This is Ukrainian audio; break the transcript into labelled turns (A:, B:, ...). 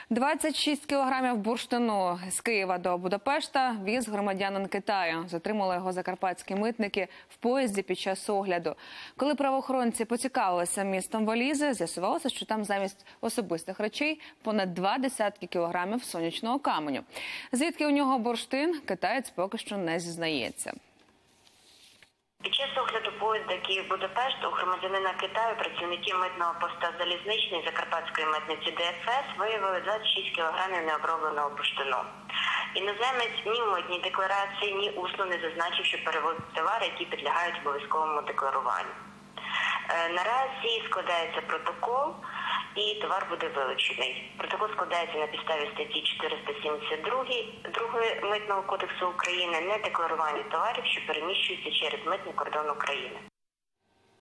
A: 26 кілограмів бурштину з Києва до Будапешта віз громадянин Китаю. Затримали його закарпатські митники в поїзді під час огляду. Коли правоохоронці поцікавилися містом валізи, з'ясувалося, що там замість особистих речей понад 20 кілограмів сонячного каменю. Звідки у нього бурштин, китаєць поки що не зізнається.
B: Під час огляду поїзда Київ-Будапешт у громадянина Китаю працівники митного поста «Залізничний» Закарпатської митниці ДФС виявили 26 кілограмів необробленого бурштину. Іноземець ні в митній декларації, ні усно не зазначив, що перевозить товари, які підлягають обов'язковому декларуванню. Наразі складається протокол і товар буде вилучений. Протокол складається на підставі статті 472 Митного кодексу України «Недекларування товарів, що переміщуються через митний кордон України».